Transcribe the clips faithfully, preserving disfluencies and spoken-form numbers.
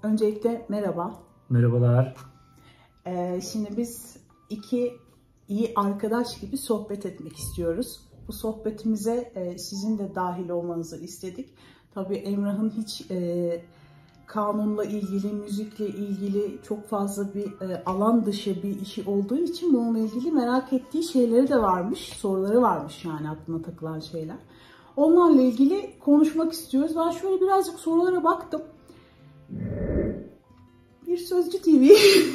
Öncelikle merhaba. Merhabalar. Ee, şimdi biz iki iyi arkadaş gibi sohbet etmek istiyoruz. Bu sohbetimize e, sizin de dahil olmanızı istedik. Tabii Emrah'ın hiç e, kanunla ilgili, müzikle ilgili çok fazla bir e, alan dışı bir işi olduğu için bununla ilgili merak ettiği şeyleri de varmış, soruları varmış yani aklına takılan şeyler. Onlarla ilgili konuşmak istiyoruz. Ben şöyle birazcık sorulara baktım. Bir Sözcü T V,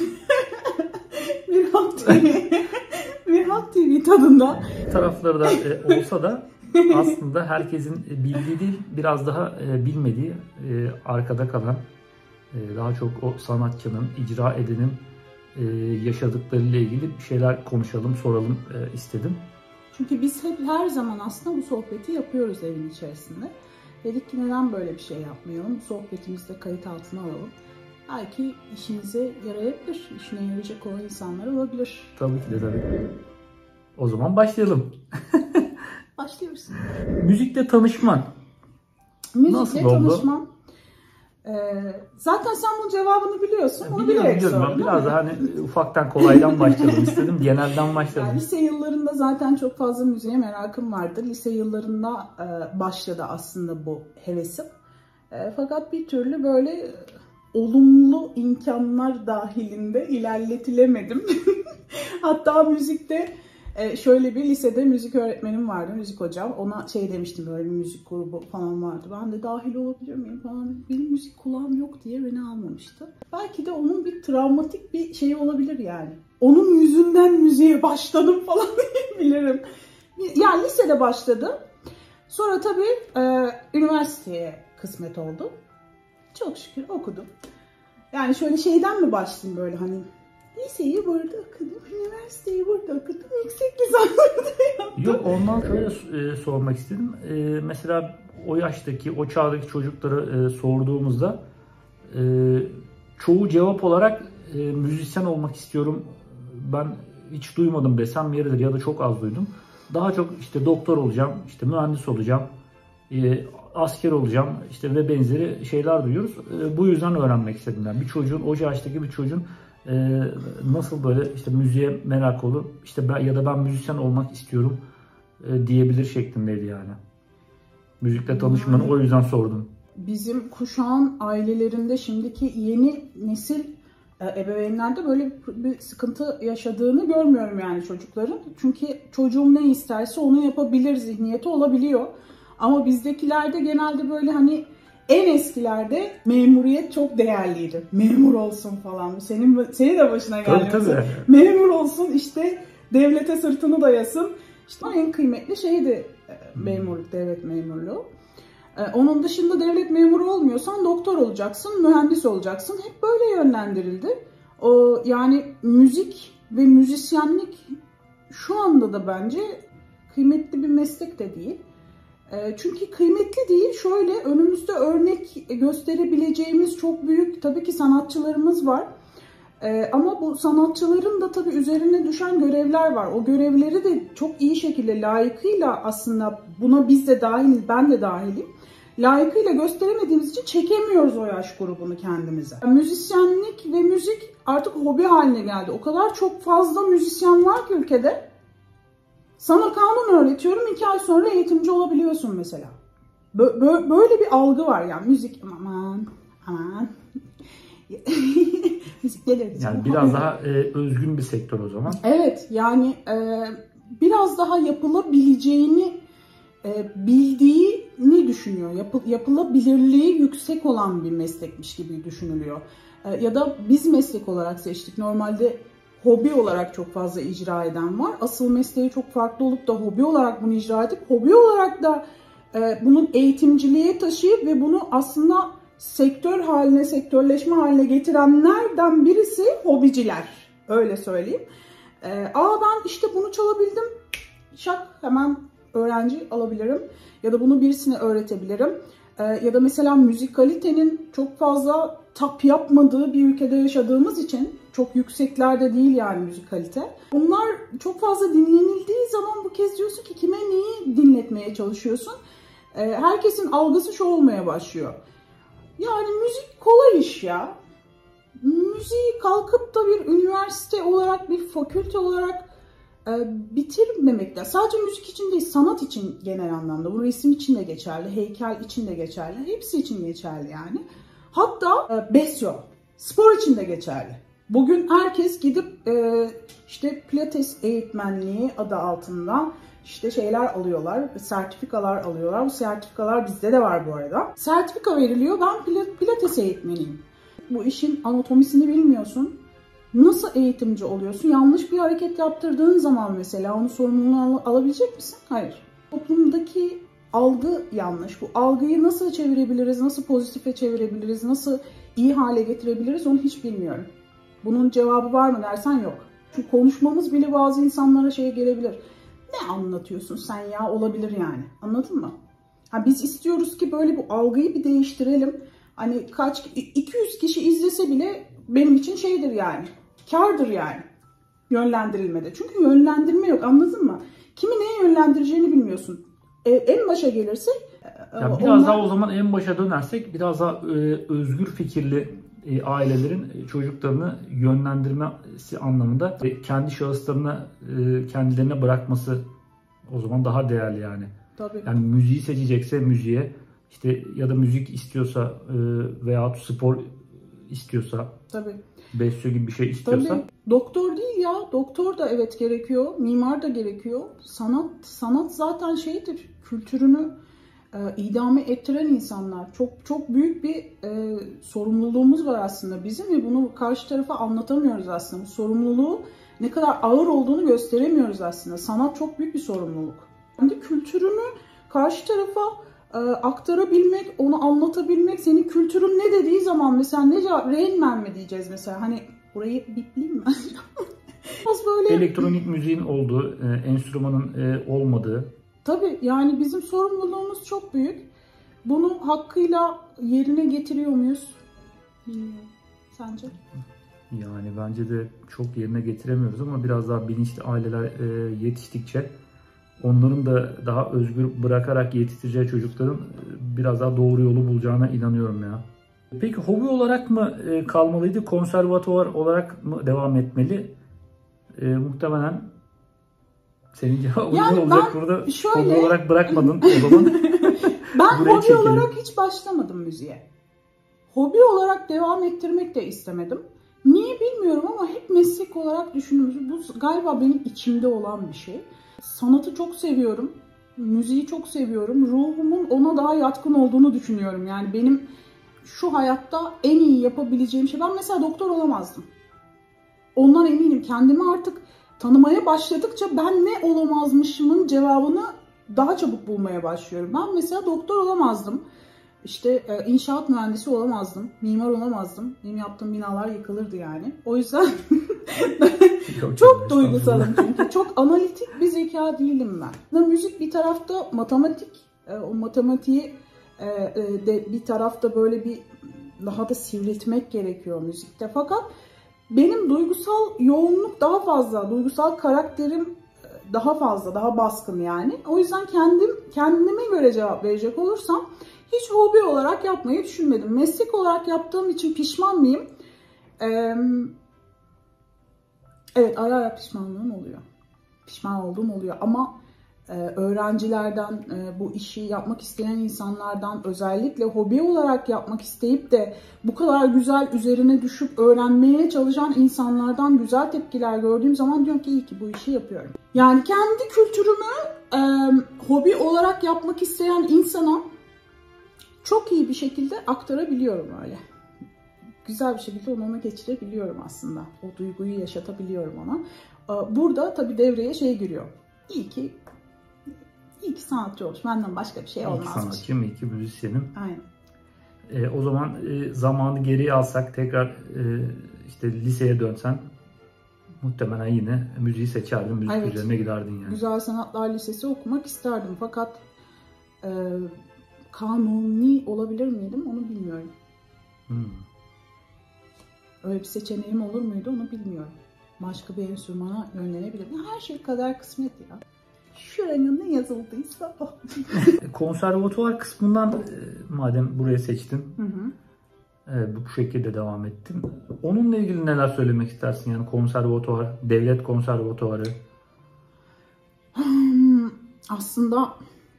bir Halk T V, bir Halk T V tadında. Tarafları da e, olsa da aslında herkesin bildiği değil, biraz daha e, bilmediği, e, arkada kalan, e, daha çok o sanatçının, icra edenin e, yaşadıklarıyla ilgili bir şeyler konuşalım, soralım e, istedim. Çünkü biz hep her zaman aslında bu sohbeti yapıyoruz evin içerisinde. Dedik ki neden böyle bir şey yapmayalım? Sohbetimizi de kayıt altına alalım. Belki işinize yarayabilir, işine yarayacak olan insanlar olabilir. Tabii ki de tabii. O zaman başlayalım. Başlıyoruz. Müzikle tanışman. Müzikle nasıl oldu? tanışman. Ee, zaten sen bunun cevabını biliyorsun. Bunu biliyorum, bilerek biliyorum. sordun, Biraz da hani ufaktan kolaydan başladım istedim. Genelden başladım. Yani lise yıllarında zaten çok fazla müziğe merakım vardı. Lise yıllarında e, başladı aslında bu hevesim. E, fakat bir türlü böyle olumlu imkanlar dahilinde ilerletilemedim. Hatta müzikte e, şöyle bir lisede müzik öğretmenim vardı, müzik hocam. Ona şey demiştim, böyle bir müzik grubu falan vardı. Ben de dahil olabilir miyim falan. Benim müzik kulağım yok diye beni almamıştı. Belki de onun bir travmatik bir şeyi olabilir yani. Onun yüzünden müziğe başladım falan diyebilirim. Yani lisede başladı. Sonra tabii e, üniversiteye kısmet oldu. Çok şükür okudum. Yani şöyle şeyden mi başlayayım, böyle hani liseyi burada okudum, üniversiteyi burada okudum, yüksek lisansını da yaptım. Yok, ondan şöyle e, sormak istedim. E, mesela o yaştaki, o çağdaki çocuklara e, sorduğumuzda e, çoğu cevap olarak e, müzisyen olmak istiyorum. Ben hiç duymadım desem yeridir ya da çok az duydum. Daha çok işte doktor olacağım, işte mühendis olacağım, e, asker olacağım işte ve benzeri şeyler duyuyoruz. E, bu yüzden öğrenmek istedim. Yani bir çocuğun, o yaştaki bir çocuğun e, nasıl böyle işte müziğe merak olur, işte ben, ya da ben müzisyen olmak istiyorum e, diyebilir şeklindeydi yani. Müzikle tanışmanı yani, o yüzden sordum. Bizim kuşağın ailelerinde şimdiki yeni nesil ebeveynlerde böyle bir sıkıntı yaşadığını görmüyorum yani çocukların. Çünkü çocuğum ne isterse onu yapabilir zihniyeti olabiliyor. Ama bizdekilerde genelde böyle hani en eskilerde memuriyet çok değerliydi. Memur olsun falan. Senin senin de başına geldi. Tabii tabii. Memur olsun, işte devlete sırtını dayasın. İşte en kıymetli şeydi memurluk, devlet memurluğu. Onun dışında devlet memuru olmuyorsan doktor olacaksın, mühendis olacaksın. Hep böyle yönlendirildi. O yani müzik ve müzisyenlik şu anda da bence kıymetli bir meslek de değil. Çünkü kıymetli değil. Şöyle önümüzde örnek gösterebileceğimiz çok büyük tabii ki sanatçılarımız var. Ama bu sanatçıların da tabii üzerine düşen görevler var. O görevleri de çok iyi şekilde layıkıyla, aslında buna biz de dahil, ben de dahilim, layıkıyla gösteremediğimiz için çekemiyoruz o yaş grubunu kendimize. Müzisyenlik ve müzik artık hobi haline geldi. O kadar çok fazla müzisyen var ki ülkede. Sana kanun öğretiyorum, iki ay sonra eğitimci olabiliyorsun mesela. Böyle bir algı var yani, müzik aman aman. Müzik gelir. Yani biraz daha e, özgün bir sektör o zaman. Evet, yani e, biraz daha yapılabileceğini e, bildiğini düşünüyor. Yapı, yapılabilirliği yüksek olan bir meslekmiş gibi düşünülüyor. E, ya da biz meslek olarak seçtik. Normalde hobi olarak çok fazla icra eden var. Asıl mesleği çok farklı olup da hobi olarak bunu icra edip hobi olarak da e, bunun eğitimciliğe taşıyıp ve bunu aslında sektör haline, sektörleşme haline getirenlerden birisi hobiciler. Öyle söyleyeyim. E, Aa ben işte bunu çalabildim. Şak, hemen öğrenci alabilirim. Ya da bunu birisine öğretebilirim. E, ya da mesela müzikalitenin çok fazla tap yapmadığı bir ülkede yaşadığımız için, çok yükseklerde değil yani müzikalite. Bunlar çok fazla dinlenildiği zaman bu kez diyorsun ki kime neyi dinletmeye çalışıyorsun? Herkesin algısı şu olmaya başlıyor. Yani müzik kolay iş ya. Müziği kalkıp da bir üniversite olarak, bir fakülte olarak e, bitirmemekle. Sadece müzik için değil, sanat için genel anlamda. Bu resim için de geçerli, heykel için de geçerli. Hepsi için geçerli yani. Hatta e, besyo, spor için de geçerli. Bugün herkes gidip e, işte pilates eğitmenliği adı altında işte şeyler alıyorlar, sertifikalar alıyorlar. Bu sertifikalar bizde de var bu arada. Sertifika veriliyor, ben pilates eğitmeniyim. Bu işin anatomisini bilmiyorsun. Nasıl eğitimci oluyorsun? Yanlış bir hareket yaptırdığın zaman mesela onun sorumluluğunu al alabilecek misin? Hayır. Toplumdaki algı yanlış. Bu algıyı nasıl çevirebiliriz, nasıl pozitife çevirebiliriz, nasıl iyi hale getirebiliriz onu hiç bilmiyorum. Bunun cevabı var mı dersen yok. Çünkü konuşmamız bile bazı insanlara şey gelebilir. Ne anlatıyorsun sen ya? Olabilir yani. Anladın mı? Ha, biz istiyoruz ki böyle bu algıyı bir değiştirelim. Hani kaç, iki yüz kişi izlese bile benim için şeydir yani. Kârdır yani. Yönlendirilmede. Çünkü yönlendirme yok, anladın mı? Kimi neye yönlendireceğini bilmiyorsun. E, en başa gelirsek... Ya biraz onlar... daha o zaman en başa dönersek biraz daha e, özgür fikirli e, ailelerin e, çocuklarını yönlendirmesi anlamında e, kendi şahıslarına e, kendilerine bırakması o zaman daha değerli yani. Tabii. Yani müziği seçecekse müziğe, işte ya da müzik istiyorsa e, veya spor istiyorsa, tabii, besyo gibi bir şey istiyorsa. Tabii. Doktor değil ya. Doktor da evet gerekiyor. Mimar da gerekiyor. Sanat sanat zaten şeydir. Kültürünü e, idame ettiren insanlar. Çok çok büyük bir e, sorumluluğumuz var aslında bizim ve bunu karşı tarafa anlatamıyoruz aslında. Bu sorumluluğu ne kadar ağır olduğunu gösteremiyoruz aslında. Sanat çok büyük bir sorumluluk. Kendi kültürünü karşı tarafa e, aktarabilmek, onu anlatabilmek, senin kültürün ne dediği zaman mesela ne cevap, Rain Man mi diyeceğiz mesela, hani burayı bipleyeyim mi? Böyle... Elektronik müziğin olduğu, e, enstrümanın e, olmadığı. Tabii yani bizim sorumluluğumuz çok büyük. Bunu hakkıyla yerine getiriyor muyuz? Bilmiyorum. Sence? Yani bence de çok yerine getiremiyoruz ama biraz daha bilinçli aileler e, yetiştikçe onların da daha özgür bırakarak yetiştireceği çocukların biraz daha doğru yolu bulacağına inanıyorum ya. Peki hobi olarak mı kalmalıydı, konservatuvar olarak mı devam etmeli? E, muhtemelen senin cevabın yani olacak burada. Şöyle... Hobi olarak bırakmadın o zaman. Ben hobi çekelim. olarak hiç başlamadım müziğe. Hobi olarak devam ettirmek de istemedim. Niye bilmiyorum ama hep meslek olarak düşündüm. Bu galiba benim içimde olan bir şey. Sanatı çok seviyorum. Müziği çok seviyorum. Ruhumun ona daha yatkın olduğunu düşünüyorum. Yani benim şu hayatta en iyi yapabileceğim şey. Ben mesela doktor olamazdım. Ondan eminim. Kendimi artık tanımaya başladıkça ben ne olamazmışımın cevabını daha çabuk bulmaya başlıyorum. Ben mesela doktor olamazdım. İşte inşaat mühendisi olamazdım. Mimar olamazdım. Benim yaptığım binalar yıkılırdı yani. O yüzden çok, çok duygusalım çünkü. Çok analitik bir zeka değilim ben. Müzik bir tarafta matematik. O matematiği de bir tarafta böyle bir daha da sivriltmek gerekiyor müzikte. Fakat benim duygusal yoğunluk daha fazla. Duygusal karakterim daha fazla, daha baskın yani. O yüzden kendim kendime göre cevap verecek olursam hiç hobi olarak yapmayı düşünmedim. Meslek olarak yaptığım için pişman mıyım? Ee, evet, ara ara pişmanlığım oluyor. Pişman olduğum oluyor ama e, öğrencilerden, e, bu işi yapmak isteyen insanlardan, özellikle hobi olarak yapmak isteyip de bu kadar güzel üzerine düşüp öğrenmeye çalışan insanlardan güzel tepkiler gördüğüm zaman diyorum ki iyi ki bu işi yapıyorum. Yani kendi kültürümü e, hobi olarak yapmak isteyen insana çok iyi bir şekilde aktarabiliyorum öyle. Güzel bir şekilde onu ona geçirebiliyorum aslında. O duyguyu yaşatabiliyorum ona. Burada tabii devreye şey giriyor. İyi ki, iyi ki sanatçı olmuş. Benden başka bir şey olmaz. İyi ki sanatçıyım, iyi ki müzisyenim. Aynen. E, o zaman e, zamanı geriye alsak, tekrar e, işte liseye dönsen muhtemelen yine müziği seçerdin, müzik evet. üzerine giderdin yani. Güzel Sanatlar Lisesi okumak isterdim fakat e, kanuni olabilir miydim onu bilmiyorum. Hmm. Öyle bir seçeneğim olur muydu onu bilmiyorum. Başka bir enstrümana yönlenebilirdim. Her şey kadar kısmet ya. Şuraya ne yazıldıysa. Konservatuvar kısmından madem buraya seçtin. Hı hı. Evet, bu şekilde devam ettim. Onunla ilgili neler söylemek istersin? Yani konservatuvar, devlet konservatuvarı. Hmm, aslında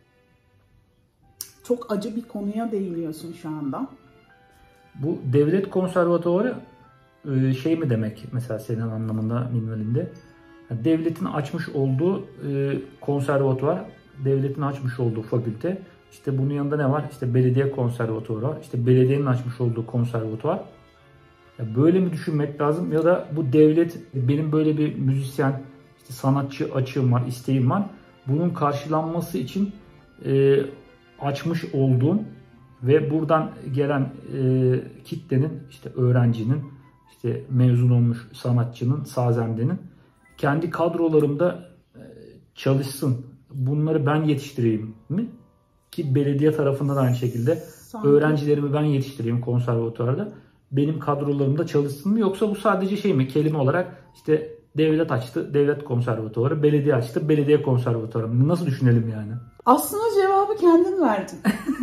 çok acı bir konuya değiniyorsun şu anda. Bu devlet konservatuvarı şey mi demek mesela senin anlamında, minvalinde? Devletin açmış olduğu konservatuvar, devletin açmış olduğu fakülte. İşte bunun yanında ne var? İşte belediye konservatuvarı var. İşte belediyenin açmış olduğu konservatuvar. Böyle mi düşünmek lazım? Ya da bu devlet, benim böyle bir müzisyen, işte sanatçı açığım var, isteğim var. Bunun karşılanması için e, açmış olduğum ve buradan gelen e, kitlenin, işte öğrencinin, işte mezun olmuş sanatçının, sazendenin kendi kadrolarımda e, çalışsın. Bunları ben yetiştireyim mi? Ki belediye tarafında da aynı şekilde Sanki. öğrencilerimi ben yetiştireyim konservatuvarda. Benim kadrolarımda çalışsın mı? Yoksa bu sadece şey mi? Kelime olarak işte devlet açtı, devlet konservatuvarı, belediye açtı, belediye konservatuvarı. Nasıl düşünelim yani? Aslında cevabı kendin verdin.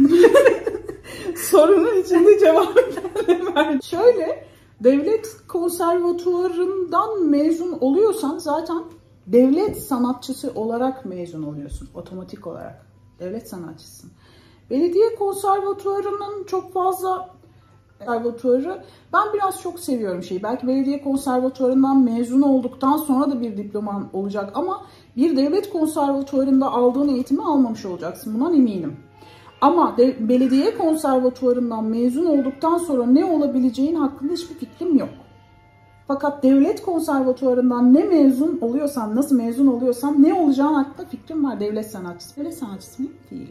Sorunun içinde cevabı kendin verdin. Şöyle, devlet konservatuvarından mezun oluyorsan zaten devlet sanatçısı olarak mezun oluyorsun otomatik olarak. Devlet sanatçısın. Belediye konservatuvarının çok fazla konservatuvarı, ben biraz çok seviyorum şeyi. Belki belediye konservatuvarından mezun olduktan sonra da bir diploman olacak ama bir devlet konservatuvarında aldığın eğitimi almamış olacaksın. Bundan eminim. Ama de, belediye konservatuvarından mezun olduktan sonra ne olabileceğin hakkında hiçbir fikrim yok. Fakat devlet konservatuvarından ne mezun oluyorsan, nasıl mezun oluyorsan ne olacağın hakkında fikrim var. Devlet sanatçısı. Devlet sanatçısı mı? Değil.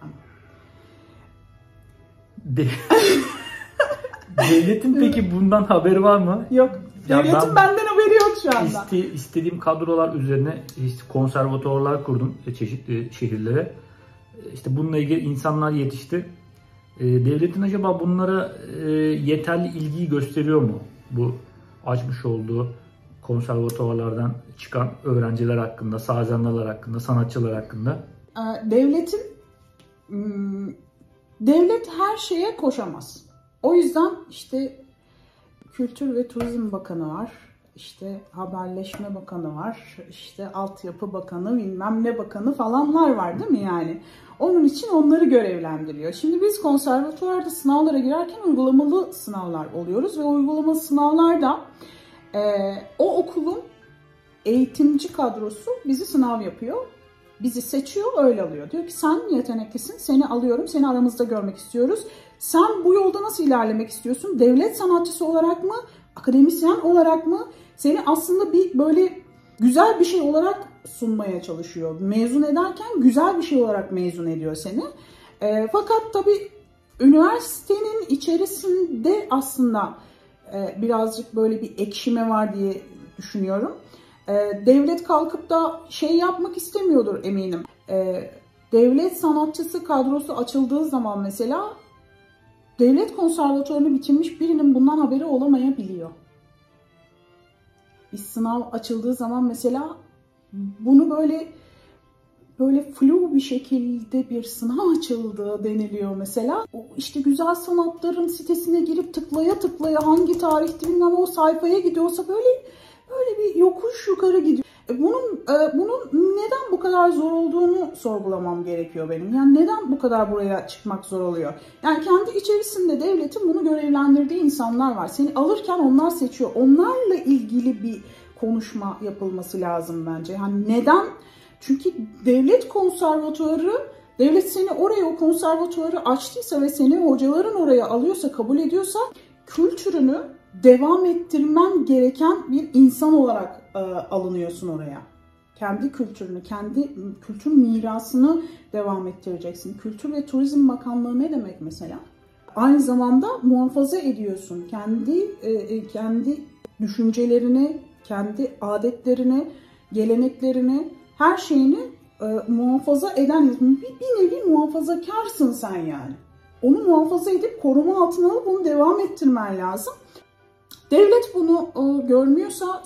De Devletin peki bundan haberi var mı? Yok. Devletin ben benden haberi yok şu anda. Iste, istediğim kadrolar üzerine işte konservatuvarlar kurdum çeşitli şehirlere. İşte bununla ilgili insanlar yetişti. Devletin acaba bunlara yeterli ilgiyi gösteriyor mu? Bu açmış olduğu konservatuvarlardan çıkan öğrenciler hakkında, sazenler hakkında, sanatçılar hakkında. Devletin devlet her şeye koşamaz. O yüzden işte Kültür ve Turizm Bakanı var, işte Haberleşme Bakanı var, işte Altyapı Bakanı, bilmem ne bakanı falanlar var değil mi yani? Onun için onları görevlendiriyor. Şimdi biz konservatuvarda sınavlara girerken uygulamalı sınavlar oluyoruz ve uygulamalı sınavlarda e, o okulun eğitimci kadrosu bizi sınav yapıyor. Bizi seçiyor, öyle alıyor. Diyor ki sen yeteneklisin, seni alıyorum, seni aramızda görmek istiyoruz. Sen bu yolda nasıl ilerlemek istiyorsun? Devlet sanatçısı olarak mı? Akademisyen olarak mı? Seni aslında bir böyle güzel bir şey olarak sunmaya çalışıyor. Mezun ederken güzel bir şey olarak mezun ediyor seni. E, fakat tabii üniversitenin içerisinde aslında e, birazcık böyle bir ekşime var diye düşünüyorum. E, devlet kalkıp da şey yapmak istemiyordur eminim. E, devlet sanatçısı kadrosu açıldığı zaman mesela devlet konservatuvarını bitirmiş birinin bundan haberi olamayabiliyor. Bir sınav açıldığı zaman mesela bunu böyle böyle flu bir şekilde bir sınav açıldı deniliyor mesela. O işte güzel sanatların sitesine girip tıklaya tıklaya hangi tarihte bilmem o sayfaya gidiyorsa böyle böyle bir yokuş yukarı gidiyor. Bunun bunun neden bu kadar zor olduğunu sorgulamam gerekiyor benim. Yani neden bu kadar buraya çıkmak zor oluyor? Yani kendi içerisinde devletin bunu görevlendirdiği insanlar var. Seni alırken onlar seçiyor. Onlarla ilgili bir konuşma yapılması lazım bence. Yani neden? Çünkü devlet konservatuvarı, devlet seni oraya o konservatuvarı açtıysa ve seni hocaların oraya alıyorsa, kabul ediyorsa kültürünü devam ettirmen gereken bir insan olarak e, alınıyorsun oraya. Kendi kültürünü, kendi kültür mirasını devam ettireceksin. Kültür ve Turizm Bakanlığı ne demek mesela? Aynı zamanda muhafaza ediyorsun. Kendi e, kendi düşüncelerini, kendi adetlerini, geleneklerini, her şeyini e, muhafaza eden bir, bir nevi muhafazakarsın sen yani. Onu muhafaza edip koruma altına alıp onu devam ettirmen lazım. Devlet bunu e, görmüyorsa,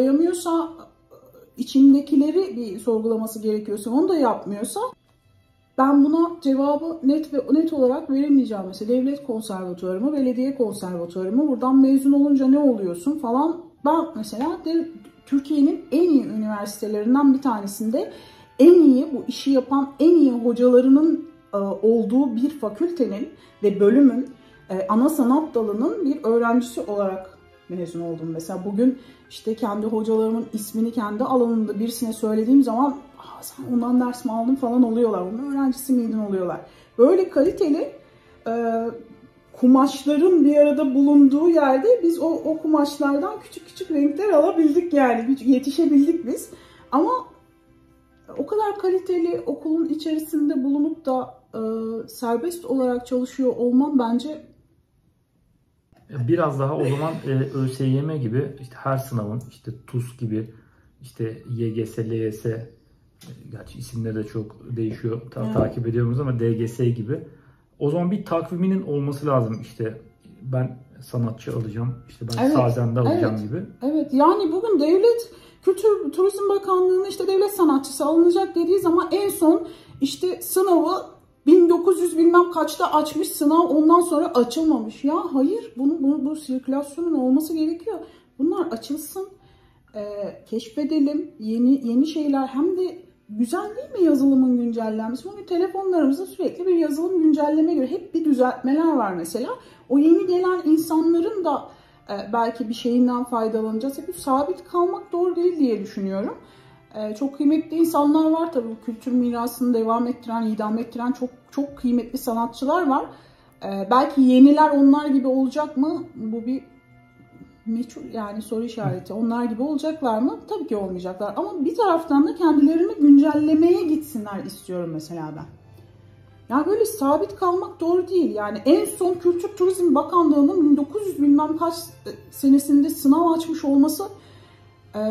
sorgulayamıyorsa, içindekileri bir sorgulaması gerekiyorsa, onu da yapmıyorsa ben buna cevabı net ve net olarak veremeyeceğim. Mesela devlet konservatuvarı mı, belediye konservatuvarı mı, buradan mezun olunca ne oluyorsun falan. Ben mesela de, Türkiye'nin en iyi üniversitelerinden bir tanesinde en iyi, bu işi yapan en iyi hocalarının e, olduğu bir fakültenin ve bölümün e, ana sanat dalının bir öğrencisi olarak mezun oldum. Mesela bugün işte kendi hocalarımın ismini kendi alanında birisine söylediğim zaman sen ondan ders mi aldın falan oluyorlar. Onun öğrencisi miydin oluyorlar. Böyle kaliteli e, kumaşların bir arada bulunduğu yerde biz o, o kumaşlardan küçük küçük renkler alabildik yani. Yetişebildik biz. Ama o kadar kaliteli okulun içerisinde bulunup da e, serbest olarak çalışıyor olmam bence biraz daha o zaman e, ÖSYM gibi işte her sınavın işte TUS gibi işte Y G S, L Y S, gerçi isimleri de çok değişiyor ta evet. takip ediyoruz ama D G S gibi. O zaman bir takviminin olması lazım işte ben sanatçı alacağım, işte ben evet, sazende alacağım evet, gibi. Evet yani bugün devlet Kültür Turizm Bakanlığı'nın işte devlet sanatçısı alınacak dediği zaman en son işte sınavı bin dokuz yüz bilmem kaçta açmış sınav ondan sonra açılmamış. Ya hayır bunu, bunu bu sirkülasyonun olması gerekiyor. Bunlar açılsın, e, keşfedelim yeni yeni şeyler hem de güzel değil mi yazılımın güncellenmesi? Bugün telefonlarımızda sürekli bir yazılım güncelleme göre hep bir düzeltmeler var mesela. O yeni gelen insanların da e, belki bir şeyinden faydalanacağız. Hep sabit kalmak doğru değil diye düşünüyorum. E, çok kıymetli insanlar var tabii. Bu kültür mirasını devam ettiren, idam ettiren çok çok kıymetli sanatçılar var. E, belki yeniler onlar gibi olacak mı? Bu bir meçhul yani soru işareti. Onlar gibi olacaklar mı? Tabii ki olmayacaklar. Ama bir taraftan da kendilerini güncellemeye gitsinler istiyorum mesela ben. Yani böyle sabit kalmak doğru değil. Yani en son Kültür Turizm Bakanlığı'nın bin dokuz yüz bilmem kaç senesinde sınav açmış olması e,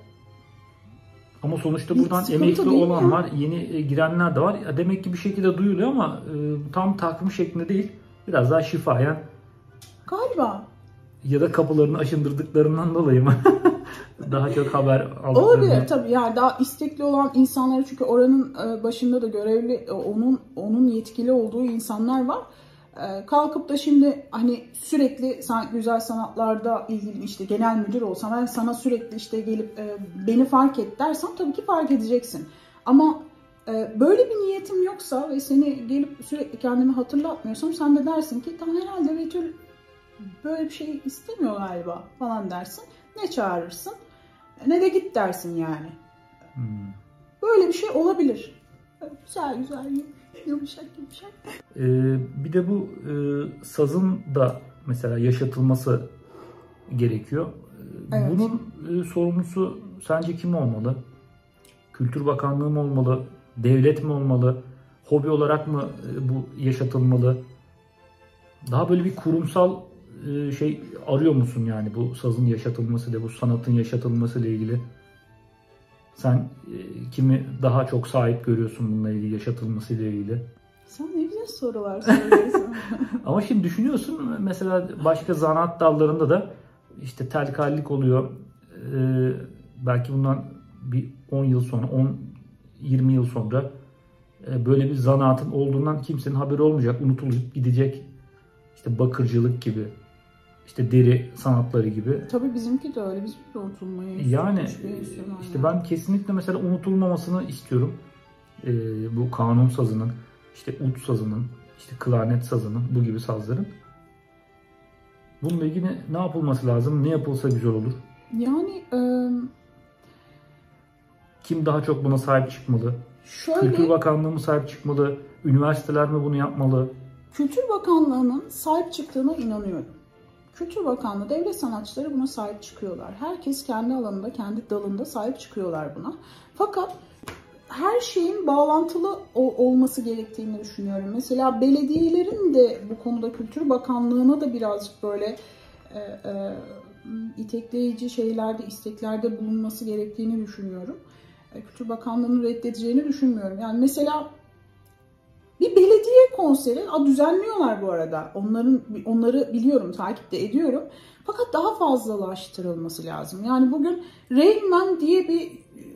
ama sonuçta buradan emekli olan var, yeni girenler de var. Demek ki bir şekilde duyuluyor ama e, tam takvim şeklinde değil. Biraz daha şifayen. Galiba. Ya da kapılarını aşındırdıklarından dolayı mı? Daha çok haber aldıklarını. Olabilir tabii yani daha istekli olan insanları çünkü oranın başında da görevli onun onun yetkili olduğu insanlar var. Kalkıp da şimdi hani sürekli güzel sanatlarda ilgili işte genel müdür olsam ben sana sürekli işte gelip beni fark et dersem tabii ki fark edeceksin. Ama böyle bir niyetim yoksa ve seni gelip sürekli kendimi hatırlatmıyorsam sen de dersin ki tam herhalde Betül böyle bir şey istemiyor galiba falan dersin. Ne çağırırsın ne de git dersin yani. Hmm. Böyle bir şey olabilir. Güzel güzel yumuşak yumuşak. Ee, bir de bu e, sazın da mesela yaşatılması gerekiyor. Evet. Bunun e, sorumlusu sence kim olmalı? Kültür Bakanlığı mı olmalı? Devlet mi olmalı? Hobi olarak mı e, bu yaşatılmalı? Daha böyle bir kurumsal e, şey arıyor musun yani bu sazın yaşatılması ile bu sanatın yaşatılması ile ilgili? Sen e, kimi daha çok sahip görüyorsun bununla ilgili, yaşatılması ile ilgili? Sen ne güzel sorular soruyorsun. Ama şimdi düşünüyorsun mesela başka zanaat dallarında da işte telkallik oluyor. Ee, belki bundan bir on yıl sonra, on yirmi yıl sonra e, böyle bir zanaatın olduğundan kimsenin haberi olmayacak, unutulup gidecek. İşte bakırcılık gibi, işte deri sanatları gibi. Tabii bizimki de öyle, biz de unutulmayı yani işte ben kesinlikle mesela unutulmamasını istiyorum. Ee, bu kanun sazının, işte ut sazının, işte klarnet sazının, bu gibi sazların. Bununla ilgili ne yapılması lazım? Ne yapılsa güzel olur? Yani e... kim daha çok buna sahip çıkmalı? Şöyle... Kültür Bakanlığı mı sahip çıkmalı? Üniversiteler mi bunu yapmalı? Kültür Bakanlığı'nın sahip çıktığına inanıyorum. Kültür Bakanlığı, devlet sanatçıları buna sahip çıkıyorlar. Herkes kendi alanında, kendi dalında sahip çıkıyorlar buna. Fakat her şeyin bağlantılı olması gerektiğini düşünüyorum. Mesela belediyelerin de bu konuda Kültür Bakanlığı'na da birazcık böyle e, e, itekleyici şeylerde, isteklerde bulunması gerektiğini düşünüyorum. E, Kültür Bakanlığı'nın reddedeceğini düşünmüyorum. Yani mesela bir belediye konseri a, düzenliyorlar bu arada. Onların onları biliyorum, takip de ediyorum. Fakat daha fazlalaştırılması lazım. Yani bugün Rain Man diye bir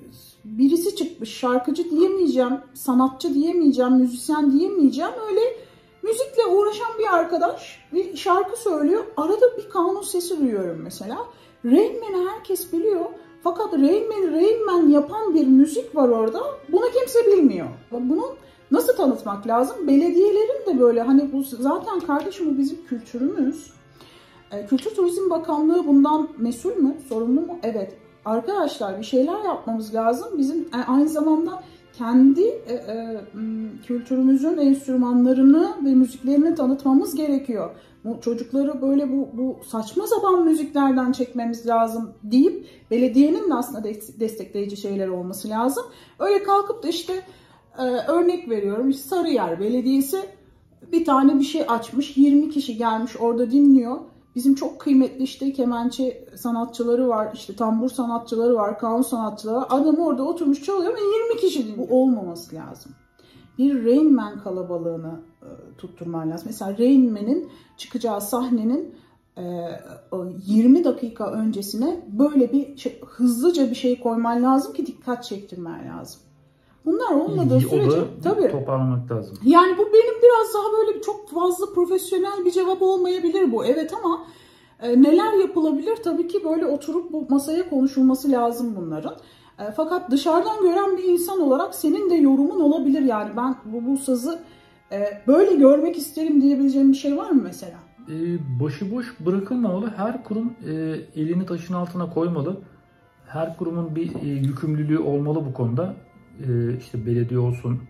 birisi çıkmış, şarkıcı diyemeyeceğim, sanatçı diyemeyeceğim, müzisyen diyemeyeceğim. Öyle müzikle uğraşan bir arkadaş bir şarkı söylüyor. Arada bir kanun sesi duyuyorum mesela. Rain Man'i herkes biliyor. Fakat Rain Man, Rain Man yapan bir müzik var orada. Bunu kimse bilmiyor. Bunu nasıl tanıtmak lazım? Belediyelerin de böyle, hani bu zaten kardeşim bu bizim kültürümüz. Kültür Turizm Bakanlığı bundan mesul mü? Sorumlu mu? Evet. Arkadaşlar bir şeyler yapmamız lazım. Bizim aynı zamanda kendi e, e, kültürümüzün enstrümanlarını ve müziklerini tanıtmamız gerekiyor. Bu çocukları böyle bu, bu saçma sapan müziklerden çekmemiz lazım deyip belediyenin de aslında destekleyici şeyler olması lazım. Öyle kalkıp da işte e, örnek veriyorum, işte Sarıyer Belediyesi bir tane bir şey açmış, yirmi kişi gelmiş orada dinliyor. Bizim çok kıymetli işte kemençe sanatçıları var, işte tambur sanatçıları var, kanun sanatçıları var. Adam orada oturmuş çalıyor ve yirmi kişi dinliyor. Bu olmaması lazım. Bir Rain Man kalabalığını e, tutturman lazım. Mesela Rain Man'in çıkacağı sahnenin e, yirmi dakika öncesine böyle bir şey, hızlıca bir şey koyman lazım ki dikkat çektirmen lazım. Bunlar olmadığı sürece tabii toparlamak lazım. Yani bu benim biraz daha böyle çok fazla profesyonel bir cevap olmayabilir bu. Evet ama e, neler yapılabilir? Tabii ki böyle oturup bu masaya konuşulması lazım bunların. E, fakat dışarıdan gören bir insan olarak senin de yorumun olabilir. Yani ben bu, bu sazı e, böyle görmek isterim diyebileceğim bir şey var mı mesela? E, başıboş bırakılmamalı. Her kurum e, elini taşın altına koymalı. Her kurumun bir e, yükümlülüğü olmalı bu konuda. İşte belediye olsun,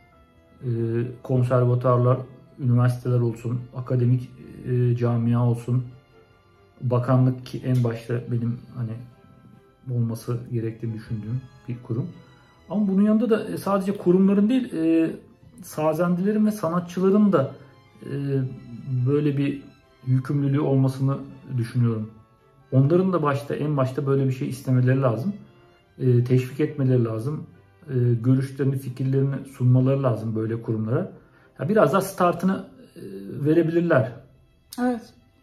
konservatuarlar, üniversiteler olsun, akademik camia olsun, bakanlık ki en başta benim hani olması gerektiğini düşündüğüm bir kurum. Ama bunun yanında da sadece kurumların değil, sazendilerin ve sanatçıların da böyle bir yükümlülüğü olmasını düşünüyorum. Onların da başta en başta böyle bir şey istemeleri lazım, teşvik etmeleri lazım. Görüşlerini, fikirlerini sunmaları lazım böyle kurumlara. Ya biraz daha startını verebilirler. Evet.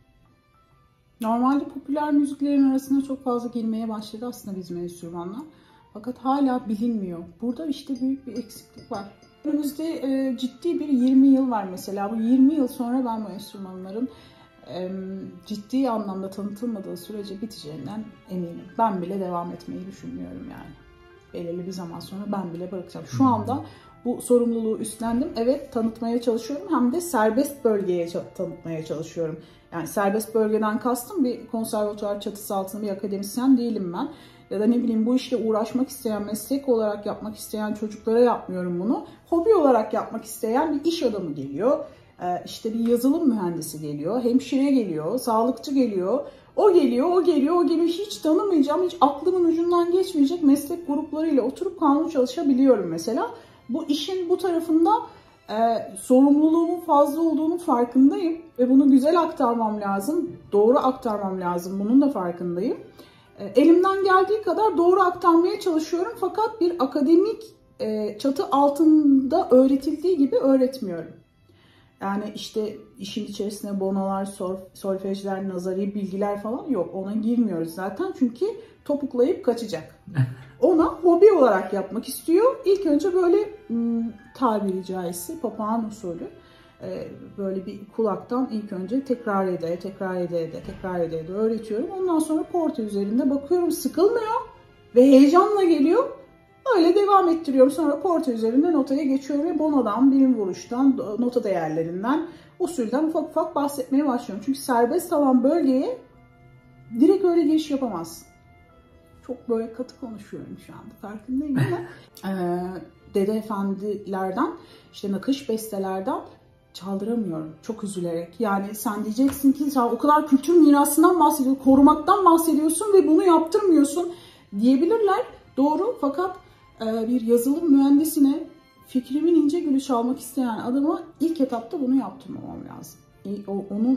Normalde popüler müziklerin arasına çok fazla girmeye başladı aslında bizim enstrümanlar. Fakat hala bilinmiyor. Burada işte büyük bir eksiklik var. Önümüzde e, ciddi bir yirmi yıl var mesela. Bu yirmi yıl sonra ben bu enstrümanların e, ciddi anlamda tanıtılmadığı sürece biteceğinden eminim. Ben bile devam etmeyi düşünmüyorum yani. Belirli bir zaman sonra ben bile bırakacağım. Şu anda bu sorumluluğu üstlendim. Evet, tanıtmaya çalışıyorum. Hem de serbest bölgeye tanıtmaya çalışıyorum. Yani serbest bölgeden kastım bir konservatuvar çatısı altında bir akademisyen değilim ben. Ya da ne bileyim bu işle uğraşmak isteyen, meslek olarak yapmak isteyen çocuklara yapmıyorum bunu. Hobi olarak yapmak isteyen bir iş adamı geliyor. İşte bir yazılım mühendisi geliyor, hemşire geliyor, sağlıkçı geliyor. O geliyor, o geliyor, o geliyor. Hiç tanımayacağım, hiç aklımın ucundan geçmeyecek meslek gruplarıyla oturup kanun çalışabiliyorum mesela. Bu işin bu tarafında e, sorumluluğumun fazla olduğunu farkındayım. Ve bunu güzel aktarmam lazım, doğru aktarmam lazım. Bunun da farkındayım. E, elimden geldiği kadar doğru aktarmaya çalışıyorum. Fakat bir akademik e, çatı altında öğretildiği gibi öğretmiyorum. Yani işte işin içerisine bonolar, solfejler, nazari bilgiler falan yok. Ona girmiyoruz zaten çünkü topuklayıp kaçacak. Ona hobi olarak yapmak istiyor. İlk önce böyle tabiri caizse papağan usulü böyle bir kulaktan ilk önce tekrar ede, tekrar ede, ede, tekrar ede, ede öğretiyorum. Ondan sonra porta üzerinde bakıyorum sıkılmıyor ve heyecanla geliyor. Öyle devam ettiriyorum. Sonra porta üzerinde notaya geçiyorum ve bonodan, birim vuruştan, nota değerlerinden, usulden ufak ufak bahsetmeye başlıyorum. Çünkü serbest alan bölgeye direkt öyle giriş yapamazsın. Çok böyle katı konuşuyorum şu anda, farkındayım ama ee, Dede Efendilerden, işte nakış bestelerden çaldıramıyorum. Çok üzülerek. Yani sen diyeceksin ki sen o kadar kültür mirasından bahsediyorsun, korumaktan bahsediyorsun ve bunu yaptırmıyorsun diyebilirler. Doğru, fakat bir yazılım mühendisine Fikrimin İnce Gül'ü çalmak isteyen adama ilk etapta bunu yaptırmamam lazım. Onun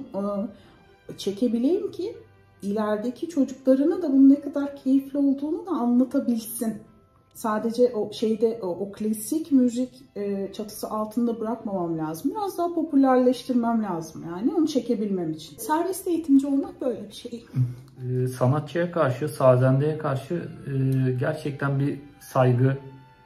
çekebileyim ki ilerideki çocuklarına da bunun ne kadar keyifli olduğunu da anlatabilsin. Sadece o şeyde o, o klasik müzik e, çatısı altında bırakmamam lazım. Biraz daha popülerleştirmem lazım yani onu çekebilmem için. Serbest eğitimci olmak böyle bir şey. Sanatçıya karşı, sazendeye karşı e, gerçekten bir saygı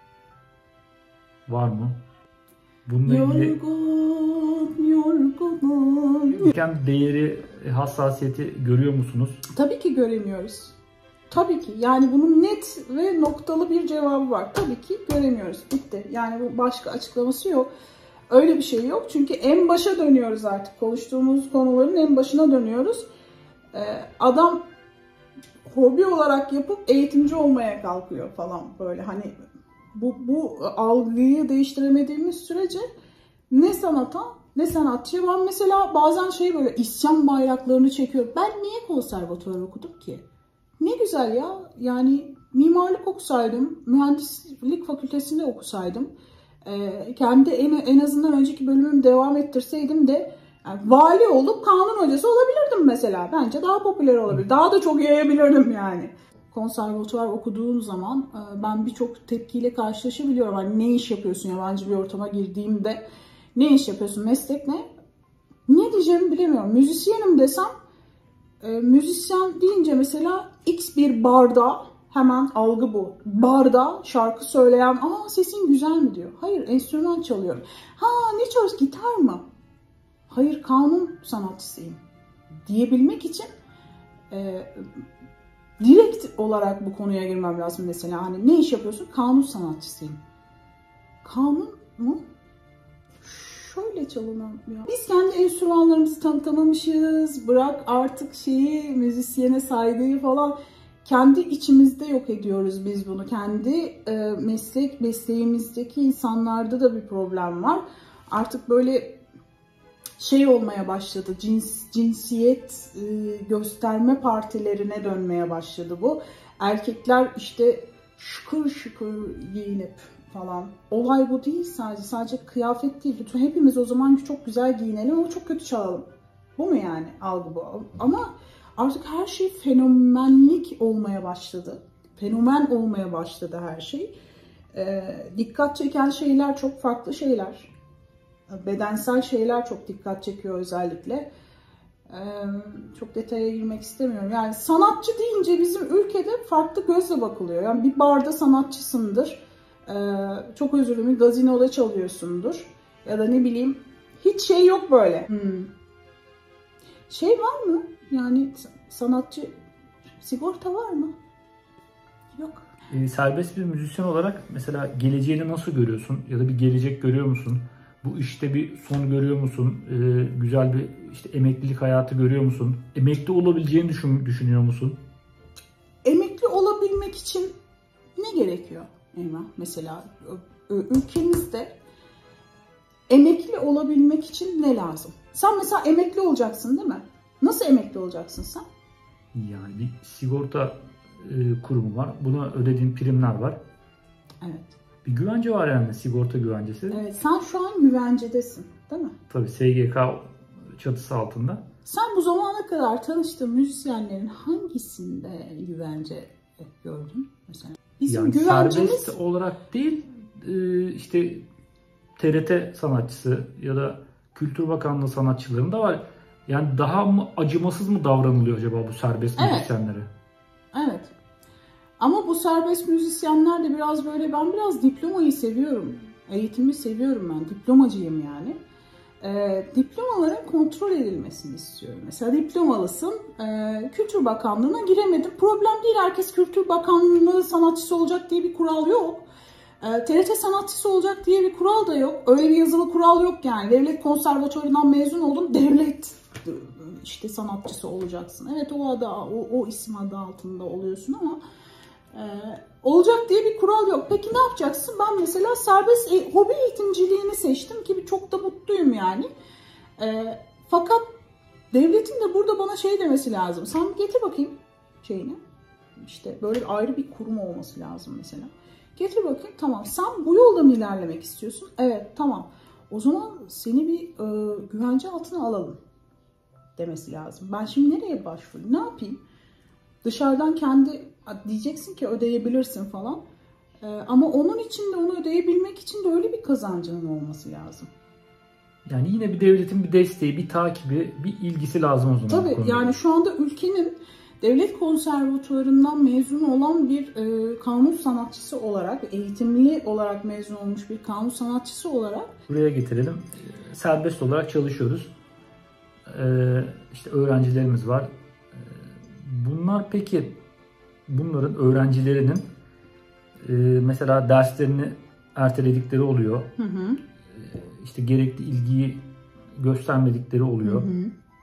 var mı? Bununla ilgili Yorgun, yorgunum. kendi değeri, hassasiyeti görüyor musunuz? Tabii ki göremiyoruz. Tabii ki. Yani bunun net ve noktalı bir cevabı var. Tabii ki göremiyoruz. Bitti. Yani bu başka açıklaması yok. Öyle bir şey yok. Çünkü en başa dönüyoruz artık. Konuştuğumuz konuların en başına dönüyoruz. Ee, adam hobi olarak yapıp eğitimci olmaya kalkıyor falan böyle. Hani bu, bu algıyı değiştiremediğimiz sürece ne sanata ne sanatçıya. Ben mesela bazen şey böyle isyan bayraklarını çekiyorum. Ben niye konservatuvar okudum ki? Ne güzel ya. Yani mimarlık okusaydım, mühendislik fakültesinde okusaydım, e, kendi en, en azından önceki bölümümü devam ettirseydim de yani vali olup kanun hocası olabilirdim mesela. Bence daha popüler olabilir. Daha da çok yayabilirdim yani. Konservatuvar okuduğum zaman e, ben birçok tepkiyle karşılaşabiliyorum. Hani ne iş yapıyorsun yabancı bir ortama girdiğimde? Ne iş yapıyorsun? Meslek ne? Ne diyeceğimi bilemiyorum. Müzisyenim desem, e, müzisyen deyince mesela X bir barda, hemen algı bu. Barda şarkı söyleyen, aa sesin güzel mi diyor. Hayır, enstrüman çalıyorum. Ha ne çalıyorsun? Gitar mı? Hayır, kanun sanatçısıyım diyebilmek için e, direkt olarak bu konuya girmem lazım mesela. Hani ne iş yapıyorsun? Kanun sanatçısıyım. Kanun mu? Şöyle çalınan ya. Biz kendi enstrümanlarımızı tanıtamamışız. Bırak artık şeyi, müzisyene saygıyı falan. Kendi içimizde yok ediyoruz biz bunu. Kendi e, meslek, mesleğimizdeki insanlarda da bir problem var. Artık böyle şey olmaya başladı. Cins, cinsiyet e, gösterme partilerine dönmeye başladı bu. Erkekler işte şıkır şıkır giyinip falan. Olay bu değil sadece. Sadece kıyafet değil. Lütfen hepimiz o zaman çok güzel giyinelim ama çok kötü çalalım. Bu mu yani algı bu? Ama artık her şey fenomenlik olmaya başladı. Fenomen olmaya başladı her şey. Ee, dikkat çeken şeyler çok farklı şeyler. Bedensel şeyler çok dikkat çekiyor özellikle. Ee, çok detaya girmek istemiyorum. Yani sanatçı deyince bizim ülkede farklı gözle bakılıyor. Yani bir barda sanatçısındır. Ee, çok özür dilerim, gazinoda çalıyorsundur. Ya da ne bileyim, hiç şey yok böyle. Hmm. Şey var mı? Yani sanatçı sigorta var mı? Yok. E, serbest bir müzisyen olarak mesela geleceğini nasıl görüyorsun? Ya da bir gelecek görüyor musun? Bu işte bir son görüyor musun? E, güzel bir işte emeklilik hayatı görüyor musun? Emekli olabileceğini düşün, düşünüyor musun? Emekli olabilmek için ne gerekiyor Eyvah? Mesela ülkemizde emekli olabilmek için ne lazım? Sen mesela emekli olacaksın değil mi? Nasıl emekli olacaksın sen? Yani bir sigorta e, kurumu var. Buna ödediğin primler var. Evet. Bir güvence var yani, sigorta güvencesi. Evet, sen şu an güvencedesin değil mi? Tabii, S G K çatısı altında. Sen bu zamana kadar tanıştığın müzisyenlerin hangisinde güvence gördün mesela? Bizim yani güvencemiz... serbest olarak değil, işte T R T sanatçısı ya da Kültür Bakanlığı sanatçılarında var. Yani daha mı acımasız mı davranılıyor acaba bu serbest evet. müzisyenlere? Evet. Ama bu serbest müzisyenler de biraz böyle, ben biraz diplomayı seviyorum. Eğitimi seviyorum ben. Diplomacıyım yani. E, diplomaların kontrol edilmesini istiyorum. Mesela diplomalısın, e, Kültür Bakanlığı'na giremedin. Problem değil, herkes Kültür Bakanlığı sanatçısı olacak diye bir kural yok. E, T R T sanatçısı olacak diye bir kural da yok. Öyle bir yazılı kural yok yani. Devlet konservatuvarından mezun oldun, devlet işte sanatçısı olacaksın. Evet, o adı, o, o isim adı altında oluyorsun ama e, olacak diye bir kural yok. Peki ne yapacaksın? Ben mesela serbest e, hobi eğitimciliğini seçtim ki çok da mutluyum yani. E, fakat devletin de burada bana şey demesi lazım. Sen getir bakayım şeyini. İşte böyle ayrı bir kurum olması lazım mesela. Getir bakayım, tamam, sen bu yolda mı ilerlemek istiyorsun? Evet, tamam. O zaman seni bir e, güvence altına alalım demesi lazım. Ben şimdi nereye başvurayım? Ne yapayım? Dışarıdan kendi diyeceksin ki ödeyebilirsin falan. Ee, ama onun için de, onu ödeyebilmek için de öyle bir kazancının olması lazım. Yani yine bir devletin bir desteği, bir takibi, bir ilgisi lazım o zaman. Tabii yani şu anda ülkenin devlet konservatuvarından mezun olan bir e, kanun sanatçısı olarak, eğitimli olarak mezun olmuş bir kanun sanatçısı olarak buraya getirelim. Serbest olarak çalışıyoruz. Ee, işte öğrencilerimiz var. Ee, bunlar peki bunların öğrencilerinin e, mesela derslerini erteledikleri oluyor. Hı hı. Ee, işte gerekli ilgiyi göstermedikleri oluyor. Hı hı.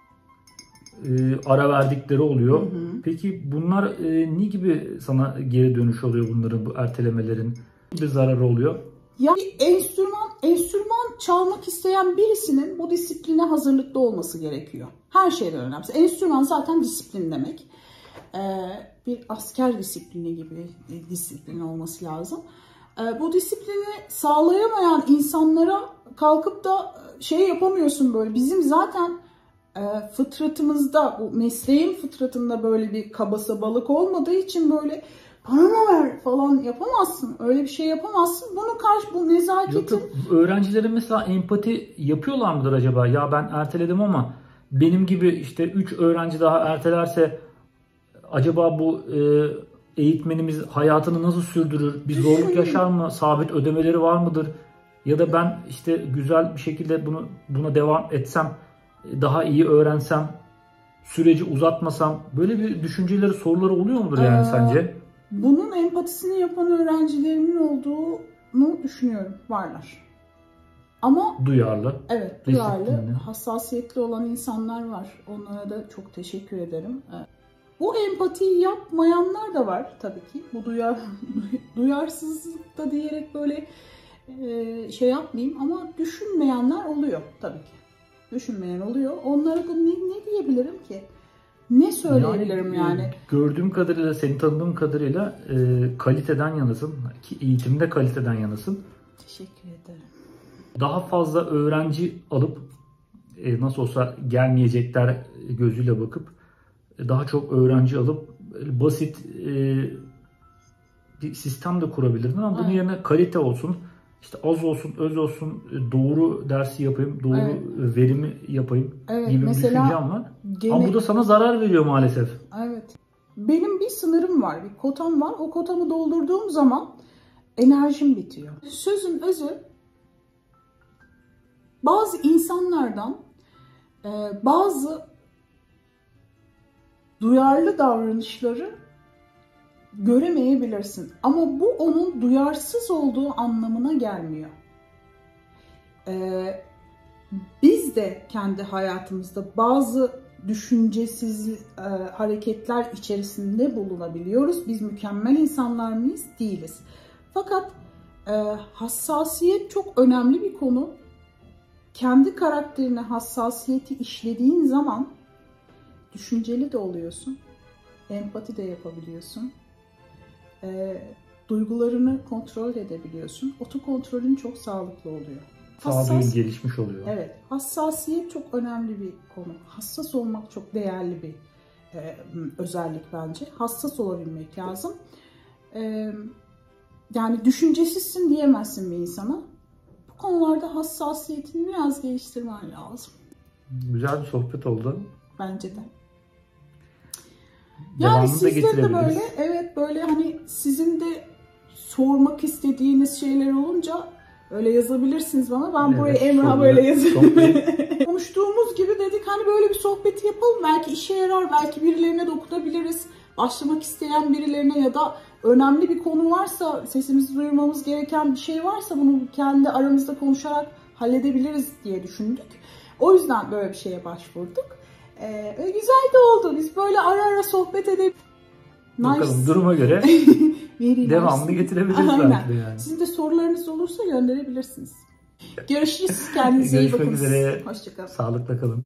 Ee, ara verdikleri oluyor. Hı hı. Peki bunlar e, ne gibi sana geri dönüş oluyor bunların, bu ertelemelerin? Ne gibi zararı oluyor? Ya enstrüman, enstrüman çalmak isteyen birisinin bu disipline hazırlıklı olması gerekiyor. Her şeyden önemlisi. Enstrüman zaten disiplin demek. Ee, bir asker disiplini gibi bir disiplin olması lazım. Ee, bu disiplini sağlayamayan insanlara kalkıp da şey yapamıyorsun böyle. Bizim zaten e, fıtratımızda, bu mesleğin fıtratında böyle bir kabasabalık olmadığı için böyle bana mı ver falan yapamazsın. Öyle bir şey yapamazsın. Bunu karşı, bu nezaketin... Yok, yok. Öğrencilerin mesela empati yapıyorlar mıdır acaba? Ya ben erteledim ama benim gibi işte üç öğrenci daha ertelerse acaba bu e, eğitmenimiz hayatını nasıl sürdürür? Bir zorluk yaşar mı? Sabit ödemeleri var mıdır? Ya da ben işte güzel bir şekilde bunu buna devam etsem, daha iyi öğrensem, süreci uzatmasam, böyle bir düşünceleri, soruları oluyor mudur yani ee... sence? Bunun empatisini yapan öğrencilerimin olduğunu düşünüyorum. Varlar. Ama duyarlı. Evet, duyarlı, hassasiyetli olan insanlar var. Onlara da çok teşekkür ederim. Bu empatiyi yapmayanlar da var tabii ki. Bu duyar, duyarsızlık da diyerek böyle şey yapmayayım ama düşünmeyenler oluyor tabii ki. Düşünmeyen oluyor. Onlara da ne, ne diyebilirim ki? Ne söyleyebilirim yani? yani? Gördüğüm kadarıyla, seni tanıdığım kadarıyla e, kaliteden yanasın. Ki eğitimde kaliteden yanasın. Teşekkür ederim. Daha fazla öğrenci alıp e, nasıl olsa gelmeyecekler gözüyle bakıp e, daha çok öğrenci alıp e, basit e, bir sistem de kurabilirdin ama bunun evet. yerine kalite olsun. İşte az olsun, öz olsun, doğru dersi yapayım, doğru evet. verimi yapayım evet, gibi bir düşüncem var. Gene... Ama bu da sana zarar veriyor maalesef. Evet. Benim bir sınırım var, bir kotam var. O kotamı doldurduğum zaman enerjim bitiyor. Sözün özü, bazı insanlardan bazı duyarlı davranışları göremeyebilirsin. Ama bu onun duyarsız olduğu anlamına gelmiyor. Ee, biz de kendi hayatımızda bazı düşüncesiz e, hareketler içerisinde bulunabiliyoruz. Biz mükemmel insanlar mıyız? Değiliz. Fakat e, hassasiyet çok önemli bir konu. Kendi karakterine hassasiyeti işlediğin zaman düşünceli de oluyorsun. Empati de yapabiliyorsun. E, duygularını kontrol edebiliyorsun. Otokontrolün çok sağlıklı oluyor. Sağduyun gelişmiş oluyor. Evet. Hassasiyet çok önemli bir konu. Hassas olmak çok değerli bir e, özellik bence. Hassas olabilmek lazım. E, yani düşüncesizsin diyemezsin bir insana. Bu konularda hassasiyetini biraz geliştirmen lazım. Güzel bir sohbet oldu. Bence de. Yani sizler de böyle, evet böyle hani sizin de sormak istediğiniz şeyler olunca öyle yazabilirsiniz bana. Ben evet, buraya Emrah'a böyle yazayım. Konuştuğumuz gibi dedik hani böyle bir sohbeti yapalım. Belki işe yarar, belki birilerine dokunabiliriz. Başlamak isteyen birilerine ya da önemli bir konu varsa, sesimizi duyurmamız gereken bir şey varsa bunu kendi aramızda konuşarak halledebiliriz diye düşündük. O yüzden böyle bir şeye başvurduk. Ee, güzel de oldu. Biz böyle ara ara sohbet edelim. Bakalım nice. Duruma göre devamını getirebiliriz Aynen. belki de yani. Sizin de sorularınız olursa gönderebilirsiniz. Görüşürüz. Kendinize iyi bakın. Görüşmek üzere. Hoşçakalın. Sağlıkla kalın.